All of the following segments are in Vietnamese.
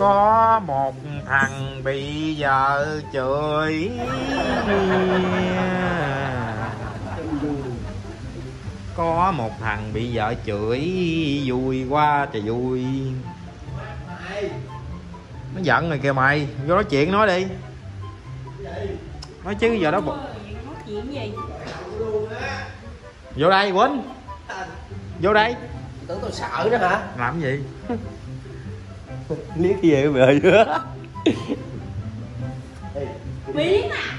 Có một thằng bị vợ chửi. Có một thằng bị vợ chửi vui quá trời vui. Nó giận rồi kìa mày, vô nói chuyện nói đi. Nói chứ giờ đó nói chuyện gì? Vô đây Quýnh. Vô đây. Tưởng tôi sợ đó hả? Làm gì? Liếc cái gì vậy chứ? Biến à.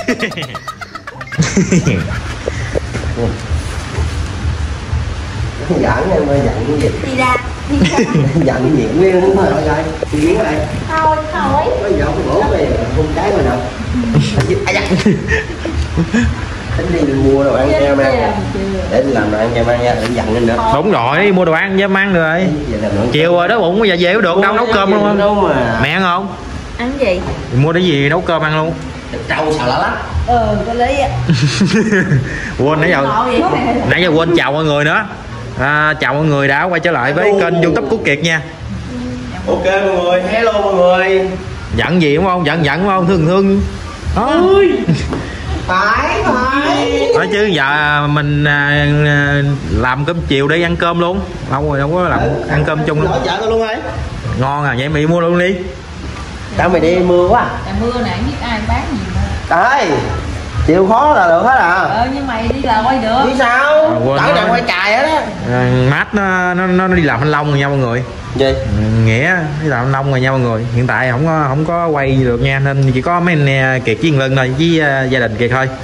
Giận em ơi, giận cái gì? Đi ra. Giận nhiễm liên đúng rồi rồi. Đi biến đây. Thôi thôi. Bây giờ không bổ về hôn cái rồi nào. Ai da. Tính đi mua đồ ăn cho em ăn. Để làm đồ ăn cho em ăn nha, đừng giận lên nữa. Đúng rồi, đi mua đồ ăn cho em ăn rồi. Chiều rồi đó bụng bây giờ về có được đâu, nấu cơm luôn không? Mẹ ăn không? Ăn gì? Mua cái gì nấu cơm ăn luôn. Thịt trâu xào lá lách. Có lý á. Quên nãy giờ quên chào mọi người nữa. Chào mọi người đã quay trở lại với kênh YouTube của Kiệt nha. Ok mọi người, hello mọi người. Giận gì đúng không? Giận đúng không? Thương đó. Phải Nói chứ giờ mình làm cơm chiều đi ăn cơm luôn. Lâu rồi đâu có làm ăn cơm chung luôn. Nói chợ tao luôn rồi. Ngon à, vậy mày mua luôn đi. Sao mày đi mưa quá. Tại mưa nè, biết ai bán gì mà. Trời, chịu khó là được hết à. Nhưng mày đi là quay được. Chứ sao? Đỡ này quay cài hết á. Mát nó đi làm thanh long rồi nha mọi người. Gì? Nghĩa đi làm thanh long rồi nha mọi người. Hiện tại không có quay được nha, nên chỉ có mấy anh Kiệt với Lân thôi, với gia đình Kiệt thôi.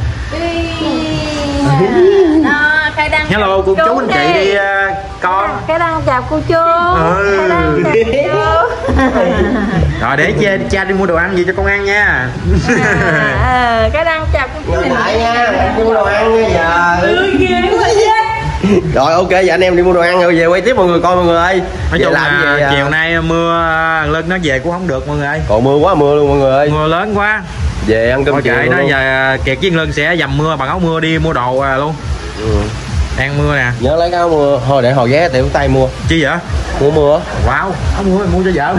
Hello cô chú anh chị đi con. Cái đang chào cô chú. Rồi để cha đi mua đồ ăn gì cho con ăn nha. Cái đang chào cô chú. Lại nha, mua đồ ăn nha giờ. Rồi ok, giờ anh em đi mua đồ ăn rồi về quay tiếp mọi người coi mọi người ơi. Nói chung là chiều nay mưa Lân nó về cũng không được mọi người ơi. Còn mưa quá mưa luôn mọi người ơi. Mưa lớn quá. Về ăn cơm chiều nó giờ Kiệt với Lân sẽ dầm mưa bằng áo mưa đi mua đồ luôn. Đang mưa nè. Nhớ lấy cái áo mưa thôi để hồi ghé tiệm tay mua. Chi vậy? Mua mưa. Wow, áo mưa mày mua cho vợ.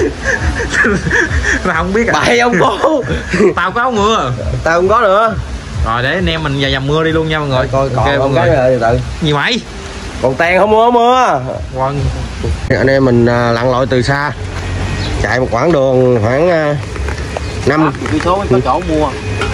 Tao không biết à. Bậy ông cô. Tao có áo mưa. Tao không có nữa. Rồi để anh em mình vào dầm mưa đi luôn nha mọi người. Coi okay, còn cái rồi tự. Gì mày? Còn tiền không mua mưa. Vâng. Anh em mình lặn lội từ xa. Chạy một quãng đường khoảng 5 số có chỗ mua.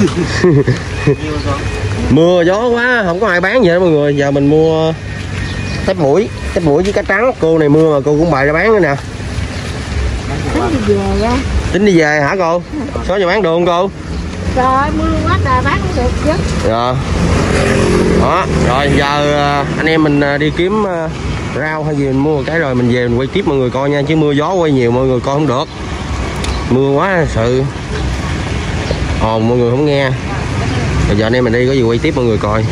Mưa gió quá không có ai bán gì đó mọi người. Giờ mình mua tép mũi với cá trắng. Cô này mưa mà cô cũng bày ra bán nữa nè. Tính đi về á. Tính đi về hả cô? Số giờ bán được không cô? Rồi mưa quá trời bán cũng được chứ. Rồi đó, rồi giờ anh em mình đi kiếm rau hay gì mình mua một cái rồi mình về mình quay tiếp mọi người coi nha, chứ mưa gió quay nhiều mọi người coi không được, mưa quá sự ồn mọi người không nghe. Rồi giờ anh em mình đi có gì quay tiếp mọi người coi.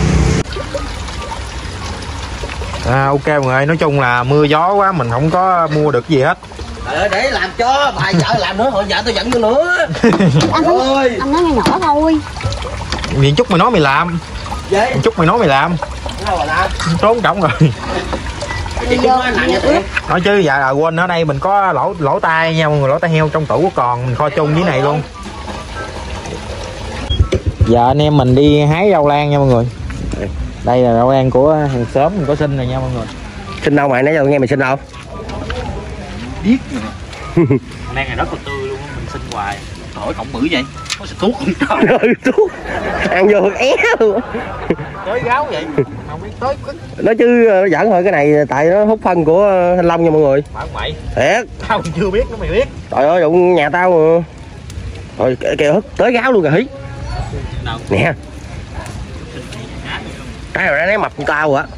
Ok mọi người, nói chung là mưa gió quá mình không có mua được gì hết. Để làm cho bài vợ làm nữa, hồi vợ tôi giận tôi nữa. Anh ơi, anh nói nhỏ thôi. Miền Trúc mày nói mày làm. Miền Trúc mày nói mày làm. Trốn trọng rồi. Nói chứ dạ quên, ở đây mình có lỗ tai nha mọi người, lỗ tai heo trong tủ còn mình kho chung với này luôn. Giờ anh em mình đi hái rau lan nha mọi người. Đây là rau lan của hàng xóm mình có xin rồi nha mọi người. Xin đâu mày, nãy giờ nghe mày xin đâu? Biết nè. Lan này rất là tươi luôn, mình xin hoài. Hỏi cổng bự vậy, có xịt thuốc không trời. Thuốc. Ăn vô é luôn. Tới gáo vậy, không biết tới. Nói chứ giỡn thôi, cái này tại nó hút phân của Thanh Long nha mọi người. Bảo mày. Thiệt. Tao chưa biết nữa mày biết. Trời ơi, đụng nhà tao mà. Rồi kìa hút tới gáo luôn kìa hí. Nè. Cái rồi nó mập của tao á.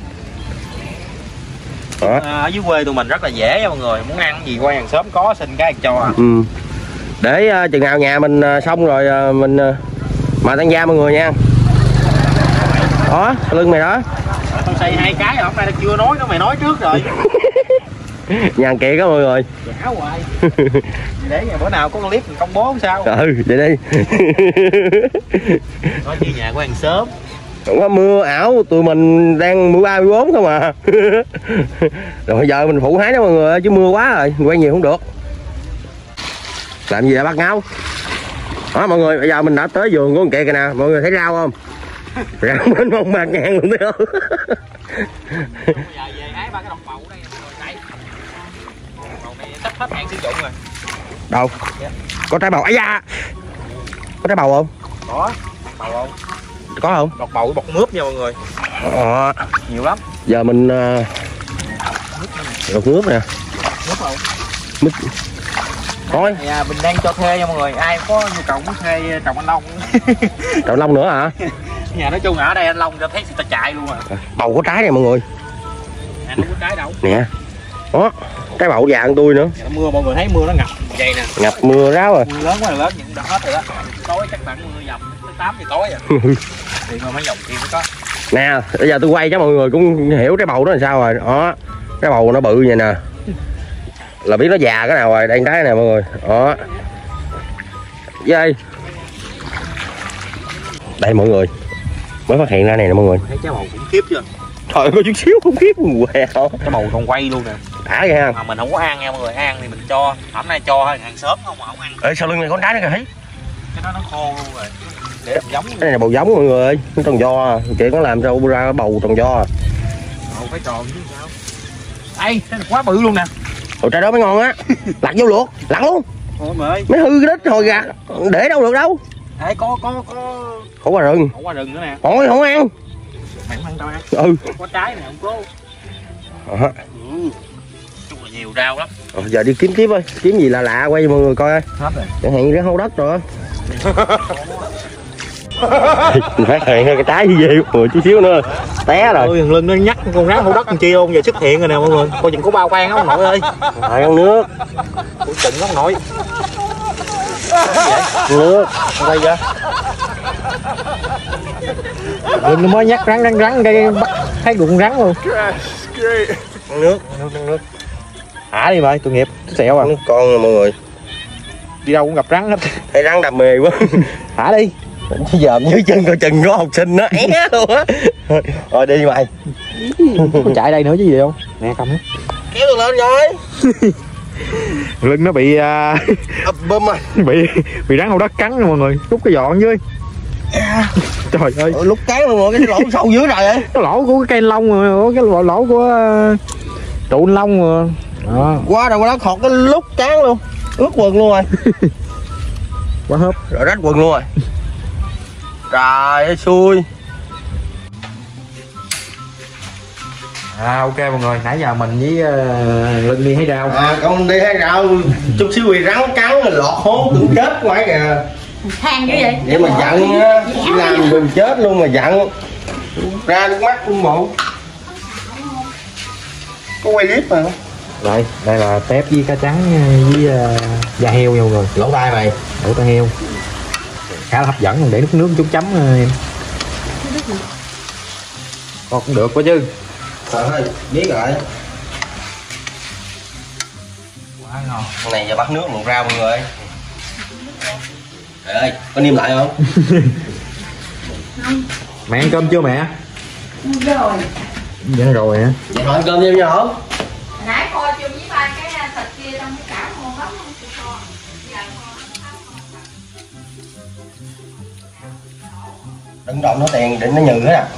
Ở dưới quê tụi mình rất là dễ nha mọi người, muốn ăn gì qua hàng xóm có xin cái cho à. Để chừng nào nhà mình xong rồi mình mời tăng gia mọi người nha. Đó, lưng mày đó. Tao xây 2 cái rồi, hôm nay tao chưa nói nữa, mày nói trước rồi. Nhàn Kiệt đó mọi người. Giả hoài. Để bữa nào có clip mình công bố sao. Ừ, vậy đi. Nói chi nhà của hàng xóm. Không có mưa ảo, tụi mình đang mưa 3 mưa 4 không à. Rồi giờ mình phụ hái đó mọi người, chứ mưa quá rồi, quay nhiều không được. Làm gì vậy bác Ngáo? Đó mọi người, bây giờ mình đã tới vườn của con Kiệt rồi nè. Mọi người thấy rau không? Rau mênh mông bạc ngàn luôn thấy không? Bây giờ về hái 3 cái đồng bầu đây mọi người. Đây. Bầu này sắp hết hạn sử dụng rồi. Đâu? Có trái bầu. Ây da. Có trái bầu không? Có. Bầu không? Có không? Bột bầu với bột mướp nha mọi người. Nhiều lắm. Giờ mình bột mướp nè. Mướp không? Mít. Thôi. Dạ, mình đang cho thuê nha mọi người. Ai có nhu cầu muốn thuê trồng anh Long. Trồng anh Long nữa hả? Nhà nói chung ở đây anh Long cho thấy người ta chạy luôn à. Bầu có trái nè mọi người. Anh không có trái đâu. Nè. Đó. Trái bầu vàng tôi nữa. Dạ, mưa mọi người thấy mưa nó ngập vậy nè. Ngập mưa ráo rồi. Mưa lớn quá là lớn nhưng đã hết rồi đó. Tối chắc khoảng mưa dầm tới 8 giờ tối rồi. Thì mà mấy dòng kia mới có. Nè, bây giờ tôi quay cho mọi người cũng hiểu trái bầu đó là sao rồi. Đó. Trái bầu nó bự vậy nè. Là biết nó già cái nào rồi, đây trái nè mọi người. Đó. Dây. Đây mọi người. Mới phát hiện ra này nè mọi người. Thấy trái bầu khủng khiếp chưa? Trời có chút xíu khủng khiếp luôn. Wow. Trái bầu còn quay luôn nè. Đã vậy ha. Mà mình không có ăn nha mọi người, ăn thì mình cho. Hôm nay cho thôi, ăn sớm không mà không ăn. Ê sau lưng này có trái nữa kìa thấy. Cái đó nó khô luôn rồi. Để làm giống. Cái này là bầu giống mọi người ơi. Nó trồng do. Chị có làm sao ra bầu trồng do. Bầu phải tròn chứ sao. Đây, cái này quá bự luôn nè. Ủa trái đó mới ngon á. Lặt vô luộc, lặt luôn. Ôi mày ơi. Mới hư cái đít hồi gạt. Để đâu được đâu. Đây có Khổ qua rừng. khổ qua rừng nữa nè. Thôi không ăn. Mày không ăn tao ăn. Ừ. Có trái nè ông cố. Chung là nhiều rau lắm. Giờ đi kiếm tiếp ơi. Kiếm gì lạ lạ quay cho mọi người coi ơi. Hết rồi. Chẳng hạn như rau hấu đất rồi. Mình phát hiện cái trái gì vậy một chút xíu nữa té rồi. Ôi thằng Lưng nó nhắc con rắn hổ đất con kia không giờ xuất hiện rồi nè mọi người. Coi chừng có bao khoan không nội ơi. Rồi con nước. Ủa chừng không nội. Nước. Đây vậy. Lưng nó mới nhắc rắn cái bắt thấy được con rắn luôn. Con nước. Nước. Thả đi mày, tội nghiệp, xẹo à. Nước con rồi mọi người. Đi đâu cũng gặp rắn hết. Thấy rắn đam mê quá. Thả đi. Chứ giờ dưới chân coi chừng có học sinh nó é luôn á. Rồi đi mày. Có chạy đây nữa chứ gì không? Nè cầm. Kéo được lên rồi. Lưng nó bị Bơm à. bị rắn hổ đất cắn rồi mọi người. Rút cái giòn dưới. Trời ơi. Lúc cán luôn rồi, cái lỗ sâu dưới rồi ấy. Cái lỗ của cái cây lông rồi, cái lỗ của trụ anh Long rồi. Đó. Qua đâu đó khọt cái lúc cán luôn. Ướt quần luôn rồi. Quá hớp. Rồi rách quần luôn rồi. Trời ơi xui. Ok mọi người, nãy giờ mình với Linh đi hái rau. Con đi hái rau chút xíu bị rắn cắn lọt hố tưởng chết quá kìa. Than dữ vậy. Vậy mà giận á, đi làm mình chết luôn mà giận. Ra nước mắt luôn bộ. Có quay clip mà. Đây là tép với cá trắng với da heo nha mọi người. Lỗ tai mày. Lỗ tai heo. Khá là hấp dẫn, còn để nước chút chấm em. Con cũng được quá chứ. Trời ơi, biết rồi. Quá ngon. Con này giờ bắt nước luộc rau mọi người. Trời ơi, có niêm lại không? Mẹ ăn cơm chưa mẹ? Rồi. Dạ rồi hả? Vậy thôi ăn cơm thêm nha hả? Nãy coi chung với ba cái thịt kia trong cái chảo ngon lắm không chị con. Đừng động nó tiền định nó nhừ hết à.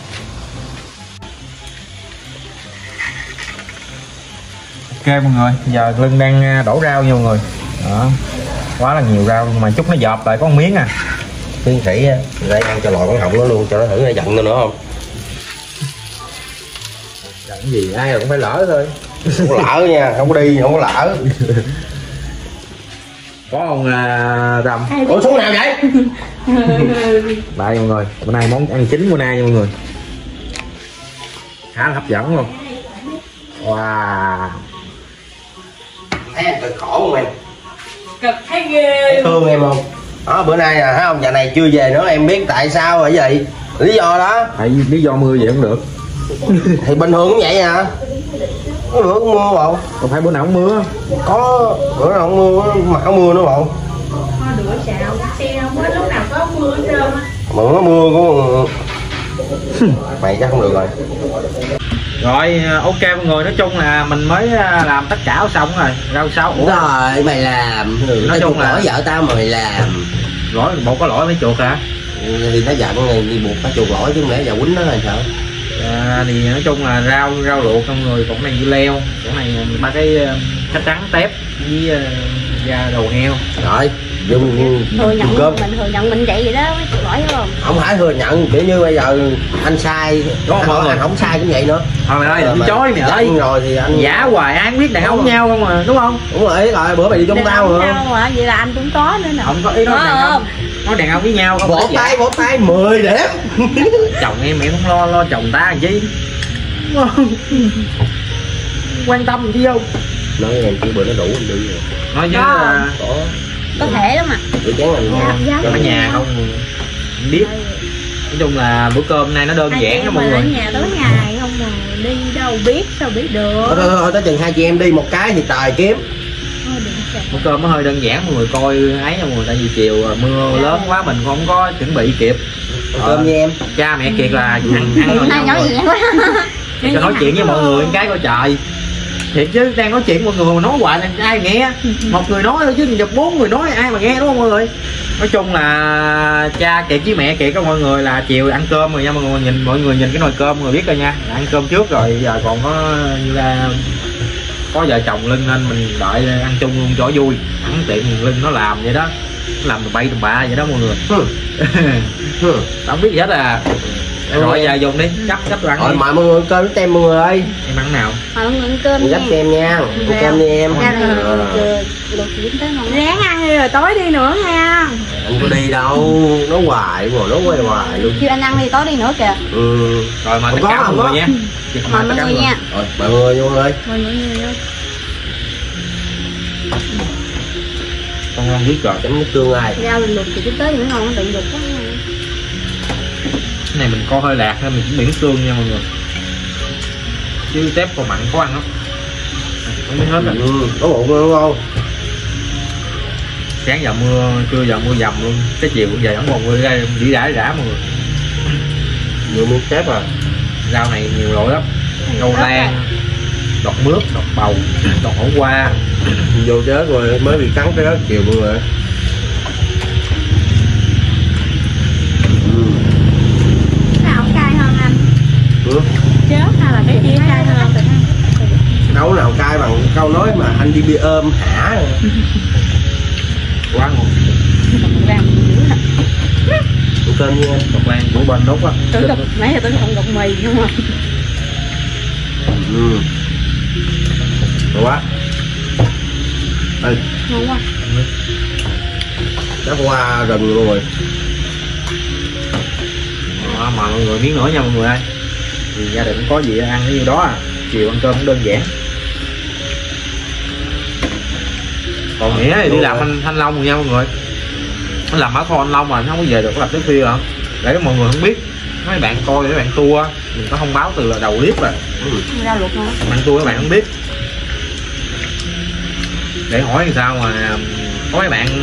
Ok mọi người, giờ Lưng đang đổ rau nha mọi người. Đó. Quá là nhiều rau mà chút nó dọp lại có một miếng à. Tiến sĩ đây ăn cho lòi con họng nó luôn cho nó thử nó giận nữa không? Giận gì ai rồi cũng phải lỡ thôi. Không có lỡ nha, không có đi, không có lỡ. Có ông Rầm. Ủa xuống nào vậy? Đây mọi người, bữa nay món ăn chính bữa nay nha mọi người. Khá là hấp dẫn luôn. Wow. Thấy em cực khổ không em? Cực thấy ghê. Thương em không? Đó bữa nay thấy không, giờ này chưa về nữa em biết tại sao rồi vậy? Lý do đó. Tại lý do mưa vậy không được. Thì bình thường cũng vậy à. Có bữa cũng mưa bộ. Không phải bữa nào cũng mưa. Có bữa nào cũng mưa mà có mưa nữa bộ. Hoa đũa xào xe không biết lúc nào có mưa hết trơn á. Mà có mưa của mày chắc không được rồi. Rồi ok mọi người, nói chung là mình mới làm tất cả xong rồi. Rau sao ủa rồi mày làm nói chung là vợ tao mà mày làm lỗi bộ có lỗi mấy chuột hả? Thì nó giận thì đi buộc phải chuột lỗi chứ không lẽ giờ quýnh nó là sao? Thì nói chung là rau luộc con người, còn này dưa leo, còn này ba cái cá trắng tép với da đầu heo. Rồi dùng thừa nhận cơm. mình thừa nhận mình vậy vậy đó mới lỗi đúng không? Không phải thừa nhận, kiểu như bây giờ anh sai anh không sai cũng vậy nữa. Thôi mày ơi đừng chối mày ơi, rồi thì anh giả hoài ai biết đàn ông nhau không mà đúng không? đúng rồi, ý là bữa mày đi chung tao rồi mà vậy là anh cũng có nữa nè. Không có ý nói đàn ông, nói đàn ông với nhau không. vỗ tay 10 điểm. Chồng em không lo chồng ta làm chi quan tâm chi không? Nói em chỉ bữa nó đủ anh đi rồi. Nói chứ Có thể lắm mà. Bữa chén anh ở nhà không biết. Nói chung là bữa cơm nay nó đơn giản đó mọi người. Ở nhà tối ngày không mà đi đâu biết sao biết được. Thôi tới chừng hai chị em đi một cái thì trời kiếm. Bữa cơm nó hơi đơn giản mọi người coi ấy mọi người, tại vì chiều mưa lớn quá mình không có chuẩn bị kịp. Cơm với em. Cha mẹ Kiệt là ăn rồi Ai nói gì quá. cho nói chuyện với mọi người cái coi trời. Thiệt chứ đang nói chuyện mọi người mà nói hoài là ai nghe. Một người nói thôi chứ chục 4 người nói ai mà nghe đúng không mọi người? Nói chung là cha Kiệt với mẹ Kiệt có mọi người là chiều ăn cơm rồi nha mọi người nhìn cái nồi cơm rồi biết rồi nha. Ăn cơm trước rồi giờ còn có như là có vợ chồng Lưng nên mình đợi ăn chung luôn cho vui. Ăn tiện Lưng nó làm vậy đó, nó làm tầm bay tầm bạ vậy đó mọi người. Không biết gì hết à. Rồi giờ dùng đi, cắt đồ ăn rồi đi. mời mọi người cơm với tem mọi người ơi. Em ăn nào? Mọi người ăn cơm Dắt nha. tem nha, ăn cơm đi em. Ra này được chuyển tới ngon. Ráng ăn đi rồi tối đi nữa nha. Anh có đi đâu, nói hoài ngồi nói quay hoài luôn. Kêu anh ăn đi tối đi nữa kìa. Rồi mời tất cả mọi người nha. Mời mọi người nha. Rồi mọi người vô ơi. Mọi người nha. Con ngon biết rồi. Chấm nước tương ai. Rau luộc thì tới nữa ngon, đừng luộc quá. Cái này mình có hơi lạc nên mình cũng miễn xương nha mọi người. Chứ tép còn mặn khó ăn lắm. Không biết hết rồi. Có bụng luôn đúng không? Sáng giờ mưa, trưa giờ mưa dầm luôn. Cái chiều cũng vậy, không còn mưa ra dĩ rã mọi người. Vừa miếng tép à. Rau này nhiều loại lắm. Rau lan, đọt mướp, đọt bầu, đọt hổ qua. Vô chết rồi mới bị cắn cái ớt chiều mọi người. Nào cay hơn anh? Chết hay là cái kia cay hơn? Đâu nào cay bằng câu nói mà anh đi bia ôm hả. Quá ngon. Cơm nha. Đọt lan của bên đốt á. Tưởng đục nãy giờ tưởng không đục mì không à. Ngon quá. Ê, Ngon quá. đắp hoa rừng luôn rồi. Mà mọi người miếng nữa nha mọi người ơi. Thì gia đình có gì ăn cái gì đó à. Chiều ăn cơm cũng đơn giản. Còn Nghĩa thì đi làm Thanh Long rồi nha mọi người. Nó làm ở kho Thanh Long mà nó không có về được, có làm tới khuya hả? Để mọi người không biết, mấy bạn coi mấy bạn tua mình có thông báo từ là đầu clip rồi. Rau luộc ngon. Bạn tua các bạn không biết. Để hỏi làm sao mà có mấy bạn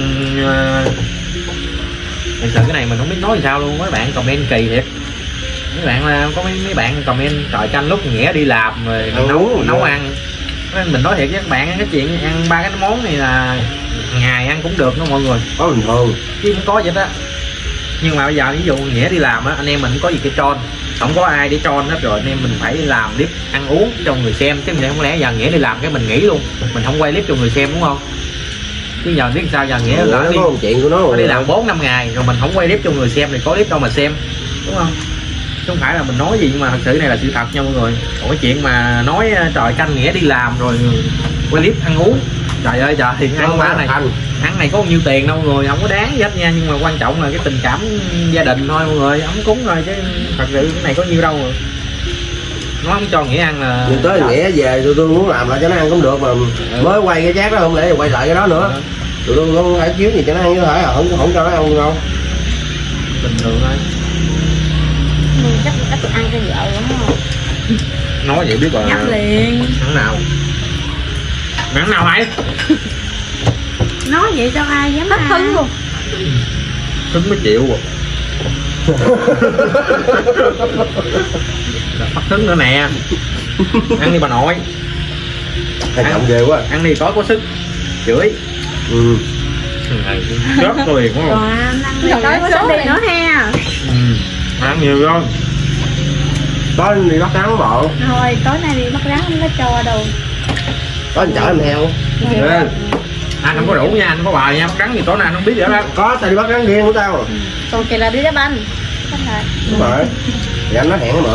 thật sự cái này mình không biết nói làm sao luôn. Mấy bạn comment kỳ thiệt. Mấy bạn có mấy bạn comment trời canh lúc Nghĩa đi làm rồi nấu ăn. Nên mình nói thiệt với các bạn, cái chuyện ăn ba cái món này là ngày ăn cũng được đó mọi người, Có bình thường chứ không có vậy đó. Nhưng mà bây giờ ví dụ Nghĩa đi làm á, anh em mình có gì cái tròn, không có ai để tròn hết rồi, anh em mình phải làm clip ăn uống cho người xem, chứ không lẽ giờ Nghĩa đi làm cái mình nghỉ luôn, mình không quay clip cho người xem đúng không? Chứ giờ biết sao giờ Nghĩa lỡ đi, chuyện của nó đi làm 4-5 ngày rồi mình không quay clip cho người xem thì có clip đâu mà xem, đúng không? Chứ không phải là mình nói gì, nhưng mà thật sự này là sự thật nha mọi người. Còn cái chuyện mà nói trời canh Nghĩa đi làm rồi quay clip ăn uống, trời ơi trời, thì ăn ba này ăn này có bao nhiêu tiền đâu mọi người, không có đáng gì hết nha. Nhưng mà quan trọng là cái tình cảm gia đình thôi mọi người, ấm cúng thôi, chứ thật sự cái này có nhiêu đâu rồi. Nó không cho Nghĩa ăn là nhưng tới Nghĩa về tụi tôi muốn làm lại cho nó ăn cũng được mà. Mới quay cái chát đó không lẽ quay lại cái đó nữa. Tụi tôi không phải chiếu gì cho nó ăn, chứ phải không cho nó ăn luôn đâu. bình thường thôi. Chắc ăn cho vợ đúng không? Nói vậy biết rồi. Nhắc liền. Mặn nào? Mặn nào hả? Nói vậy cho ai dám ăn. Hứng luôn. Hứng mới chịu rồi. Phát hứng nữa nè. Ăn đi bà nội. Quan trọng ghê quá. Ăn đi tối có sức. Chửi. Ừ. Chết tôi liền đúng Còn không? ăn thì tối có sức đi nữa ha. Ăn nhiều rồi. Tối đi bắt rắn bộ. Thôi tối nay đi bắt rắn không có cho đâu. Có anh chở em theo. Dạ. Anh không có đủ nha, anh có bà nha, bắt rắn gì tối nay anh không biết nữa đó. Có, tao đi bắt rắn riêng của tao. Còn kìa là đi đá banh. Đúng rồi. Thì anh nói hẹn mà.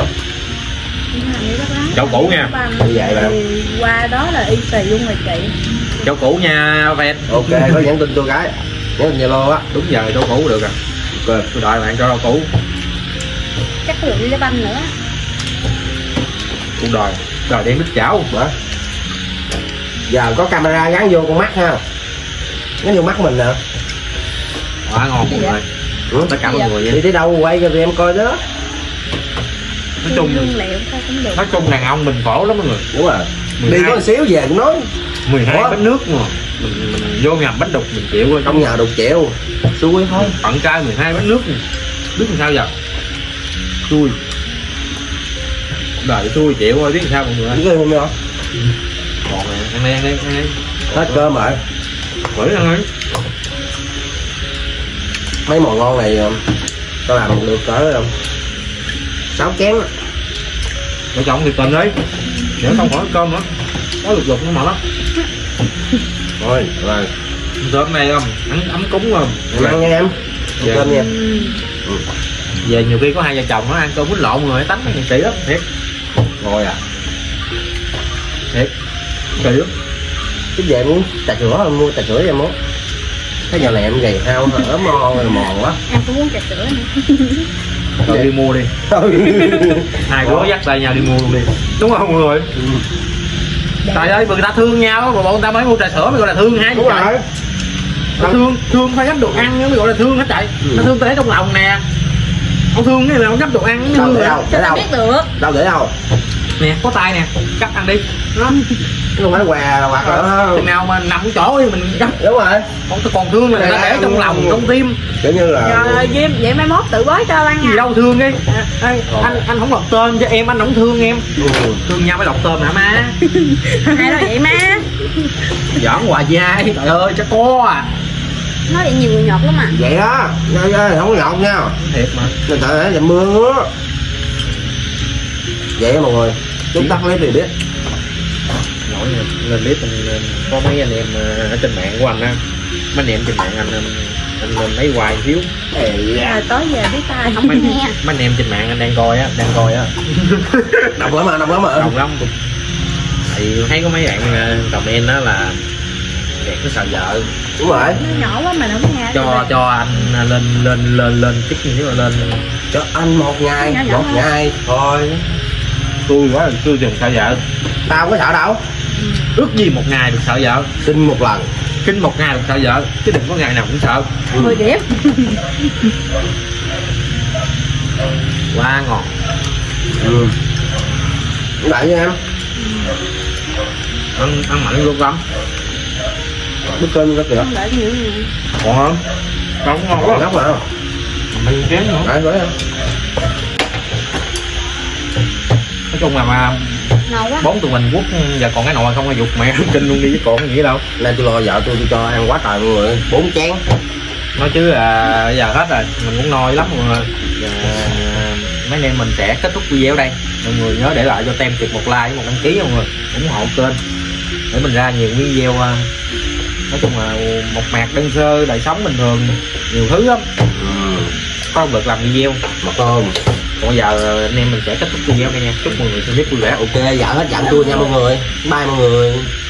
Chậu cũ nha. Như vậy là qua đó là y tì luôn rồi chị. Chậu cũ nha Vẹt. ok, có nhắn tin tôi gái. Nhắn tin Zalo á. Đúng giờ chậu cũ được rồi. Ok. Tôi đợi bạn cho rau cũ. Chắc được đi đá banh nữa. Tôi đòi đem đít chảo. Hả? Giờ có camera gắn vô con mắt ha. Gắn vô mắt mình nè. Quá ngon mọi người. Tất cả mọi người Đi vậy. tới đâu quay cho tụi em coi đó. Nói chung liệu sao cũng được. nói chung đàn ông mình khổ lắm mọi người. Đúng rồi. 12. Đi có một xíu về cũng nói 12 Ủa? bánh nước mà. Mình vô nhầm bánh đục mình chịu thôi. trong nhà đục chịu. Xui thôi. Tận trai 12 bánh nước. Biết làm sao giờ? Xui. Đời xui chịu thôi biết làm sao mọi người. Biết không không? Còn nè, ăn đi. Hết cơm rồi. Quỷ ăn đi. Mấy món ngon này tao làm được cỡ 6 chén. Vợ chồng thì tình đi. Để không khỏi cơm nữa. Có lục nó mệt lắm. Thôi, rồi. Cơm này không? Ăn ấm cúng không? Em ăn nha em. Ăn Dạ. cơm nha. Về nhiều khi có hai vợ chồng nó ăn cơm quýnh lộn người tách nó kỹ lắm thiệt. Rồi à. Thiệt. Kỹ lắm. Chứ về muốn trà sữa không mua trà sữa cho em muốn. Cái giờ này em gầy hao ốm mòn mòn quá. Em cũng muốn trà sữa nữa. Rồi đi mua đi. Hai đứa dắt tay nhau đi mua luôn đi. Đúng không mọi người? Trời ơi, người ta thương nhau mà bọn ta mới mua trà sữa mới gọi là thương hai. Đúng rồi. Nó thương phải gấp đồ ăn mới gọi là thương hết trời. Nó thương ta để trong lòng nè. Ông thương cái là ông gấp đồ ăn Đâu thương để rồi. đâu? Để đâu? Biết được. Đâu để đâu? Nè, có tay nè, cắt ăn đi. Đó. Không phải què là hoặc là Chừng nào mà nằm chỗ đi mình gấp. đúng rồi. Còn thương là người ta để trong lòng, trong tim. Kiểu như là Trời ơi, vậy mai mốt tự bới cho ban Gì nha. đâu thương đi. Anh không lọc tôm cho em, anh không thương em. Thương nhau mới lọc tôm hả má? Ai đâu vậy má? Giỡn hoài với ai? Trời ơi, chắc có à. Nói vậy nhiều người nhọt lắm à. vậy đó. Không có nhọt nha. Thiệt mà. Nên trời ơi, dầm mưa nữa. Vậy đó mọi người. Chúng tắt clip thì biết. Nổi lên clip mình có mấy anh em ở trên mạng của anh á. Mấy anh em trên mạng anh lên lấy hoài xíu. Rồi tối về biết tay không Mấy nghe. anh em trên mạng anh đang coi á. Đọc lắm mà. Đồng lắm. Thì thấy có mấy bạn comment đó là đẹp nó sợ vợ. Đúng rồi. Nó nhỏ quá mà nó không nghe. Cho anh lên chích như là lên Cho anh một ngày. Nhỏ Một hơn. ngày thôi. tôi quá tôi đừng sợ vợ. Tao có sợ đâu. Ước gì một ngày được sợ vợ. Xin một lần. Kinh một ngày được sợ vợ chứ đừng có ngày nào cũng sợ. 10 điểm. Quá ngon. Đợi nha em. Ăn mặn luôn lắm. Bức cơm rất kìa. Không đợi nhiều người. Còn không? Không ngon quá. Góc mà. Mình chén nữa. Đấy với em. Nói chung là mà Ngon quá. 4 tụi mình quất giờ còn cái nồi không ai dục mẹ kinh luôn đi chứ còn cái gì đâu. Nên tôi lo vợ tôi cho ăn quá trời mọi người. 4 chén. Nói chứ là bây giờ hết rồi mình cũng no lắm mọi người. Mấy anh em mình sẽ kết thúc video đây. Mọi người nhớ để lại cho Tem chụp một like với một đăng ký mọi người, ủng hộ kênh để mình ra nhiều video. Nói chung là một mạc đơn sơ đời sống bình thường, nhiều thứ lắm có động lực làm video. Một tôm. Còn bây giờ anh em mình sẽ kết thúc video đây nha. Chúc mọi người xem clip vui vẻ. Ok, vợ hết giận tôi nha mọi người. Bye mọi người.